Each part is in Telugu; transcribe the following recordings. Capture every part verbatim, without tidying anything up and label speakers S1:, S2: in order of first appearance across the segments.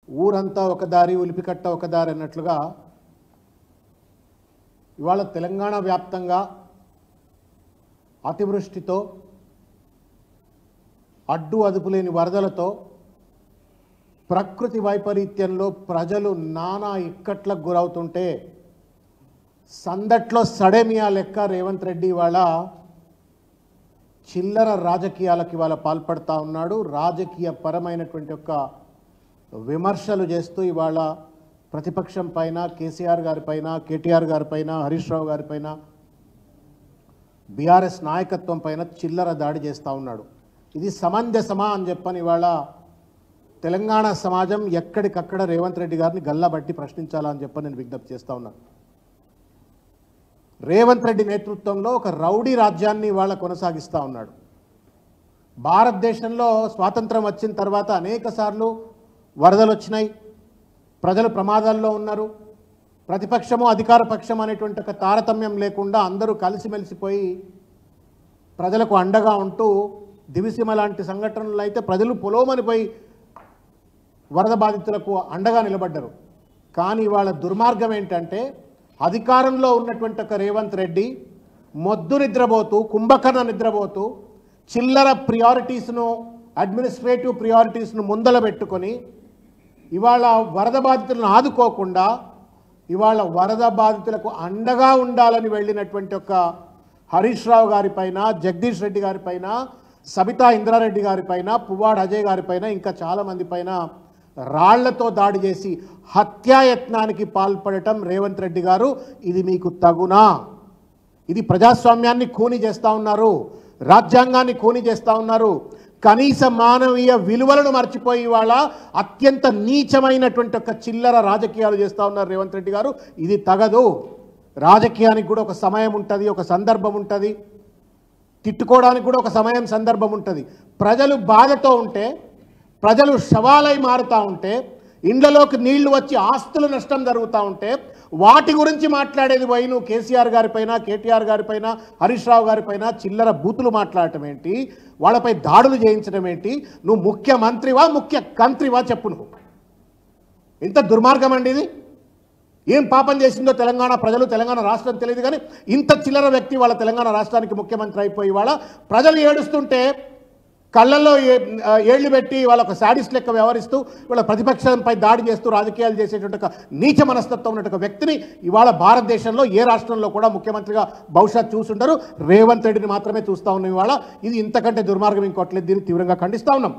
S1: ఊరంతా ఒక దారి ఉలిపికట్ట ఒక దారి అన్నట్లుగా ఇవాళ తెలంగాణ వ్యాప్తంగా అతివృష్టితో అడ్డు అదుపులేని వరదలతో ప్రకృతి వైపరీత్యంలో ప్రజలు నానా ఇక్కట్లకు గురవుతుంటే సందట్లో సడేమియా లెక్క రేవంత్ రెడ్డి ఇవాళ చిల్లర రాజకీయాలకు ఇవాళ పాల్పడతా ఉన్నాడు. రాజకీయ పరమైనటువంటి యొక్క విమర్శలు చేస్తూ ఇవాళ ప్రతిపక్షం పైన, కేసీఆర్ గారి పైన, కేటీఆర్ గారి పైన, హరీష్ రావు గారి పైన, బీఆర్ఎస్ నాయకత్వం పైన చిల్లర దాడి చేస్తూ ఉన్నాడు. ఇది సమంజసమా అని చెప్పని ఇవాళ తెలంగాణ సమాజం ఎక్కడికక్కడ రేవంత్ రెడ్డి గారిని గల్లబట్టి ప్రశ్నించాలా అని చెప్పని నేను విజ్ఞప్తి చేస్తూ ఉన్నాను. రేవంత్ రెడ్డి నేతృత్వంలో ఒక రౌడీ రాజ్యాన్ని ఇవాళ కొనసాగిస్తూ ఉన్నాడు. భారతదేశంలో స్వాతంత్రం వచ్చిన తర్వాత అనేక సార్లు వరదలు వచ్చినాయి, ప్రజలు ప్రమాదాల్లో ఉన్నారు. ప్రతిపక్షము అధికార పక్షం అనేటువంటి ఒక తారతమ్యం లేకుండా అందరూ కలిసిమెలిసిపోయి ప్రజలకు అండగా ఉంటూ దివిసీమ లాంటి సంఘటనలు అయితే ప్రజలు పొలోమనిపోయి వరద బాధితులకు అండగా నిలబడ్డారు. కానీ ఇవాళ దుర్మార్గం ఏంటంటే అధికారంలో ఉన్నటువంటి ఒక రేవంత్ రెడ్డి మొద్దు నిద్రపోతూ, కుంభకర్ణ నిద్రపోతూ చిల్లర ప్రియారిటీస్ను, అడ్మినిస్ట్రేటివ్ ప్రియారిటీస్ను ముందల పెట్టుకొని ఇవాళ వరద బాధితులను ఆదుకోకుండా ఇవాళ వరద బాధితులకు అండగా ఉండాలని వెళ్ళినటువంటి ఒక హరీష్ రావు గారి పైన, జగదీష్ రెడ్డి గారి పైన, సబితా ఇంద్రారెడ్డి గారి పైన, పువ్వాడ అజయ్ గారి పైన, ఇంకా చాలామంది పైన రాళ్లతో దాడి చేసి హత్యాయత్నానికి పాల్పడటం రేవంత్ రెడ్డి గారు ఇది మీకు తగునా? ఇది ప్రజాస్వామ్యాన్ని ఖూనీ చేస్తూ ఉన్నారు, రాజ్యాంగాన్ని ఖూనీ చేస్తూ ఉన్నారు. కనీస మానవీయ విలువలను మర్చిపోయి ఇవాళ అత్యంత నీచమైనటువంటి ఒక చిల్లర రాజకీయాలు చేస్తూ ఉన్నారు రేవంత్ రెడ్డి గారు. ఇది తగదు. రాజకీయానికి కూడా ఒక సమయం ఉంటుంది, ఒక సందర్భం ఉంటుంది. తిట్టుకోవడానికి కూడా ఒక సమయం, సందర్భం ఉంటుంది. ప్రజలు బాధతో ఉంటే, ప్రజలు శవాలై మారుతూ ఉంటే, ఇండ్లలోకి నీళ్లు వచ్చి ఆస్తుల నష్టం జరుగుతూ ఉంటే వాటి గురించి మాట్లాడేది పోయి నువ్వు కేసీఆర్ గారిపైన, కేటీఆర్ గారిపైన, హరీష్ రావు గారిపైన చిల్లర బూతులు మాట్లాడటం ఏంటి? వాళ్ళపై దాడులు చేయించడం ఏంటి? నువ్వు ముఖ్యమంత్రివా, ముఖ్య కంత్రివా చెప్పు. నువ్వు ఎంత దుర్మార్గం అండి ఇది! ఏం పాపం చేసిందో తెలంగాణ ప్రజలు, తెలంగాణ రాష్ట్రం తెలియదు. కానీ ఇంత చిల్లర వ్యక్తి వాళ్ళ తెలంగాణ రాష్ట్రానికి ముఖ్యమంత్రి అయిపోయి వాళ్ళ ప్రజలు ఏడుస్తుంటే కళ్ళల్లో ఏళ్లు పెట్టి వాళ్ళ ఒక శాడిస్ట్ లెక్క వ్యవహరిస్తూ వాళ్ళ ప్రతిపక్షంపై దాడి చేస్తూ రాజకీయాలు చేసేటువంటి ఒక నీచ మనస్తత్వం ఉన్నటువంటి వ్యక్తిని ఇవాళ భారతదేశంలో ఏ రాష్ట్రంలో కూడా ముఖ్యమంత్రిగా బహుశా చూసుంటారు. రేవంత్ రెడ్డిని మాత్రమే చూస్తూ ఉన్నాం ఇవాళ. ఇది ఇంతకంటే దుర్మార్గం ఇంకోట్లేదు. దీన్ని తీవ్రంగా ఖండిస్తూ ఉన్నాం.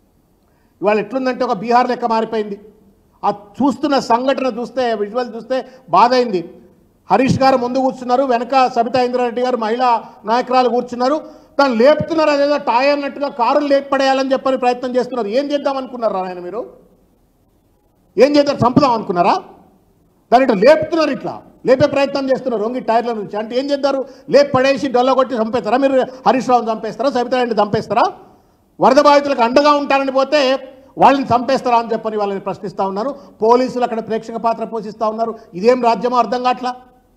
S1: ఇవాళ ఎట్లుందంటే ఒక బీహార్ లెక్క మారిపోయింది. ఆ చూస్తున్న సంఘటన చూస్తే, విజువల్ చూస్తే బాధ అయింది. హరీష్ గారు ముందు కూర్చున్నారు, వెనక సబితా ఇంద్రారెడ్డి గారు మహిళా నాయకురాలు కూర్చున్నారు. తను లేపుతున్నారు, అదేదో టాయ్ అన్నట్టుగా కారులు లేపడేయాలని చెప్పని ప్రయత్నం చేస్తున్నారు. ఏం చేద్దాం అనుకున్నారా ఆయన? మీరు ఏం చేద్దాం, చంపుదాం అనుకున్నారా? దాని ఇట్లా లేపుతున్నారు, ఇట్లా లేపే ప్రయత్నం చేస్తున్నారు వంగి టైర్ల నుంచి. అంటే ఏం చేద్దారు? లేపు పడేసి డొల్ల కొట్టి చంపేస్తారా? మీరు హరీష్ రావుని చంపేస్తారా? సబితా రెడ్డిని చంపేస్తారా? వరద బాధితులకు అండగా ఉంటారని పోతే వాళ్ళని చంపేస్తారా అని చెప్పని వాళ్ళని ప్రశ్నిస్తూ ఉన్నారు. పోలీసులు అక్కడ ప్రేక్షక పాత్ర పోషిస్తూ ఉన్నారు. ఇదేం రాజ్యమో అర్థం కావట్లా.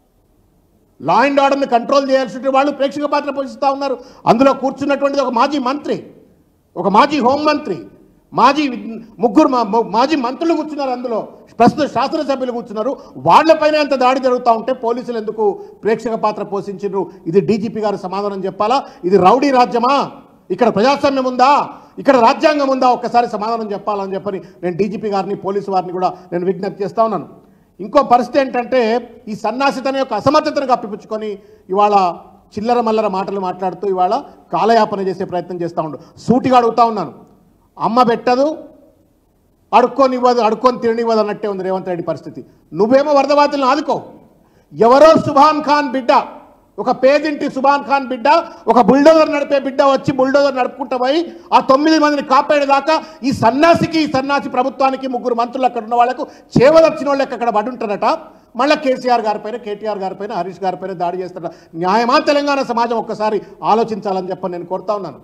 S1: లా అండ్ ఆర్డర్ని కంట్రోల్ చేయాల్సిన వాళ్ళు ప్రేక్షక పాత్ర పోషిస్తూ ఉన్నారు. అందులో కూర్చున్నటువంటిది ఒక మాజీ మంత్రి, ఒక మాజీ హోంమంత్రి, మాజీ ముగ్గురు మాజీ మంత్రులు కూర్చున్నారు. అందులో ప్రస్తుత శాసనసభ్యులు కూర్చున్నారు. వాళ్లపైన ఎంత దాడి జరుగుతూ ఉంటే పోలీసులు ఎందుకు ప్రేక్షక పాత్ర పోషించారు? ఇది డీజీపీ గారు సమాధానం చెప్పాలా? ఇది రౌడీ రాజ్యమా? ఇక్కడ ప్రజాస్వామ్యం ఉందా? ఇక్కడ రాజ్యాంగం ఉందా? ఒక్కసారి సమాధానం చెప్పాలని చెప్పని నేను డీజీపీ గారిని, పోలీసు వారిని కూడా నేను విజ్ఞప్తి చేస్తూ ఉన్నాను. ఇంకో పరిస్థితి ఏంటంటే ఈ సన్నాసితన యొక్క అసమర్థతను కప్పిపుచ్చుకొని ఇవాళ చిల్లర మల్లర మాటలు మాట్లాడుతూ ఇవాళ కాలయాపన చేసే ప్రయత్నం చేస్తూ ఉండు. సూటిగా అడుగుతూ ఉన్నాను. అమ్మ పెట్టదు, అడుక్కొనివ్వదు, అడుక్కొని తిననివ్వదు అన్నట్టే ఉంది రేవంత్ రెడ్డి పరిస్థితి. నువ్వేమో వరద బాధితులను ఆదుకో. ఎవరో సుభాన్ ఖాన్ బిడ్డ, ఒక పేదింటి సుభాన్ ఖాన్ బిడ్డ, ఒక బుల్డోజర్ నడిపే బిడ్డ వచ్చి బుల్డోజర్ నడుపుకుంటూ పోయి ఆ తొమ్మిది మందిని కాపాడేదాకా ఈ సన్నాసికి, ఈ సన్నాసి ప్రభుత్వానికి ముగ్గురు మంత్రులు అక్కడ ఉన్న వాళ్ళకు చేవదచ్చిన వాళ్ళకి అక్కడ పడి ఉంటారట. మళ్ళీ కేసీఆర్ గారిపైన, కేటీఆర్ గారిపైన, హరీష్ గారిపైన దాడి చేస్తారట. న్యాయమా తెలంగాణ సమాజం ఒక్కసారి ఆలోచించాలని చెప్పని నేను కోరుతా ఉన్నాను.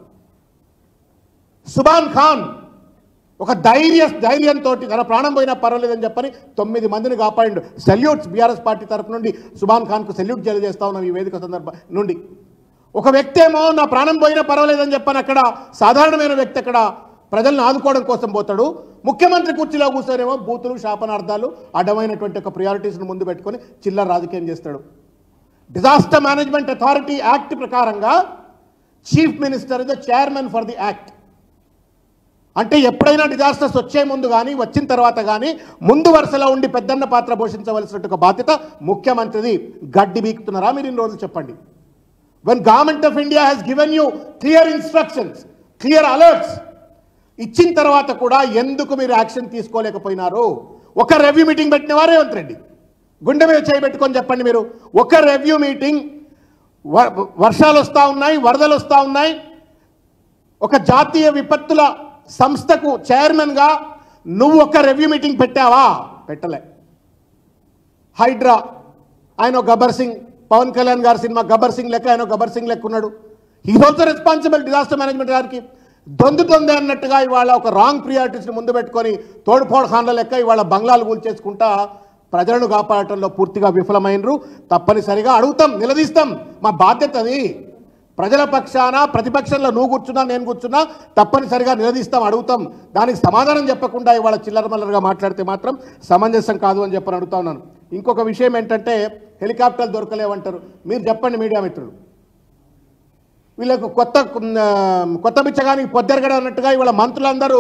S1: సుభాన్ ఖాన్ ఒక ధైర్య ధైర్యంతో తన ప్రాణం పోయినా పర్వాలేదని చెప్పని తొమ్మిది మందిని కాపాడిండు. సెల్యూట్స్ బీఆర్ఎస్ పార్టీ తరఫు నుండి సుభాన్ ఖాన్కు సెల్యూట్ తెలియజేస్తా ఉన్నాం ఈ వేదిక సందర్భం నుండి. ఒక వ్యక్తి ఏమో నా ప్రాణం పోయినా పర్వాలేదని చెప్పని అక్కడ సాధారణమైన వ్యక్తి అక్కడ ప్రజలను ఆదుకోవడం కోసం పోతాడు. ముఖ్యమంత్రి కుర్చీలో కూర్చొనేమో బూతులు శాపనార్థాలు అడ్డమైనటువంటి ఒక ప్రియారిటీస్ను ముందు పెట్టుకొని చిల్లర రాజకీయం చేస్తాడు. డిజాస్టర్ మేనేజ్మెంట్ అథారిటీ యాక్ట్ ప్రకారంగా chief minister is the chairman for the act. అంటే ఎప్పుడైనా డిజాస్టర్స్ వచ్చే ముందు కానీ వచ్చిన తర్వాత కానీ ముందు వరుసలో ఉండి పెద్దన్న పాత్ర పోషించవలసిన బాధ్యత ముఖ్యమంత్రిది. గడ్డి బీకుతున్నారా మీరు ఇన్ని రోజులు చెప్పండి. When government of India has given you clear instructions, clear alerts ఇచ్చిన తర్వాత కూడా ఎందుకు మీరు యాక్షన్ తీసుకోలేకపోయినారు? ఒక రివ్యూ మీటింగ్ పెట్టినవా రేవంత్ రెడ్డి? గుండె మీద చేయబెట్టుకొని చెప్పండి మీరు. ఒక రివ్యూ మీటింగ్, వర్షాలు వస్తూ ఉన్నాయి, వరదలు వస్తూ ఉన్నాయి, ఒక జాతీయ విపత్తుల సంస్థకు చైర్మన్గా నువ్వు ఒక రివ్యూ మీటింగ్ పెట్టావా? పెట్టలే. హైడ్రా ఆయన గబ్బర్ సింగ్, పవన్ కళ్యాణ్ గారి సినిమా గబ్బర్ సింగ్ లెక్క ఆయన గబ్బర్ సింగ్ లెక్క ఉన్నాడు. Is also responsible disaster management గారికి. దొందు దొందే అన్నట్టుగా ఇవాళ ఒక రాంగ్ ప్రియారిటీస్ని ముందు పెట్టుకొని తోడుపోడు ఖాన్ల లెక్క ఇవాళ బంగ్లాలు కూల్చేసుకుంటా ప్రజలను కాపాడటంలో పూర్తిగా విఫలమైనరు. తప్పనిసరిగా అడుగుతాం, నిలదీస్తాం. మా బాధ్యత అది. ప్రజల పక్షాన ప్రతిపక్షంలో నువ్వు కూర్చున్నా నేను కూర్చున్నా తప్పనిసరిగా నిలదీస్తాం, అడుగుతాం. దానికి సమాధానం చెప్పకుండా ఇవాళ చిల్లరమల్లరుగా మాట్లాడితే మాత్రం సమంజసం కాదు అని చెప్పని అడుగుతా ఉన్నాను. ఇంకొక విషయం ఏంటంటే హెలికాప్టర్లు దొరకలేవంటారు. మీరు చెప్పండి మీడియా మిత్రులు, వీళ్ళకు కొత్త కొత్త బిచ్చగానికి పొద్దెరగడం అన్నట్టుగా ఇవాళ మంత్రులందరూ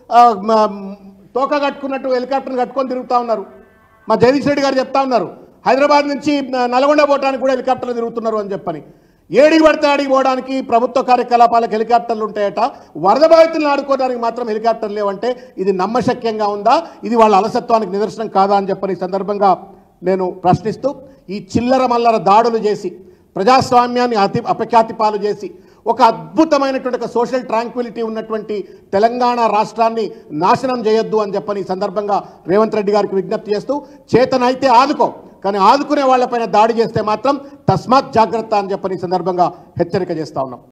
S1: తోక కట్టుకున్నట్టు హెలికాప్టర్ని కట్టుకొని తిరుగుతూ ఉన్నారు. మా జగదీష్ రెడ్డి గారు చెప్తా ఉన్నారు హైదరాబాద్ నుంచి నల్గొండ పోవడానికి కూడా హెలికాప్టర్లు తిరుగుతున్నారు అని చెప్పని. ఏడికి పడితే ఆడికి పోవడానికి ప్రభుత్వ కార్యకలాపాలకు హెలికాప్టర్లు ఉంటాయట, వరద బాధితులను ఆడుకోవడానికి మాత్రం హెలికాప్టర్లు లేవంటే ఇది నమ్మశక్యంగా ఉందా? ఇది వాళ్ళ అలసత్వానికి నిదర్శనం కాదా అని చెప్పని ఈ సందర్భంగా నేను ప్రశ్నిస్తూ, ఈ చిల్లర మల్లర దాడులు చేసి ప్రజాస్వామ్యాన్ని అతి అపఖ్యాతి పాలు చేసి ఒక అద్భుతమైనటువంటి ఒక సోషల్ ట్రాంక్విలిటీ ఉన్నటువంటి తెలంగాణ రాష్ట్రాన్ని నాశనం చేయొద్దు అని చెప్పని ఈ సందర్భంగా రేవంత్ రెడ్డి గారికి విజ్ఞప్తి చేస్తూ, చేతనైతే ఆదుకో, కానీ ఆదుకునే వాళ్ళపైన దాడి చేస్తే మాత్రం తస్మాత్ జాగ్రత్త అని చెప్పని ఈ సందర్భంగా హెచ్చరిక చేస్తా ఉన్నాం.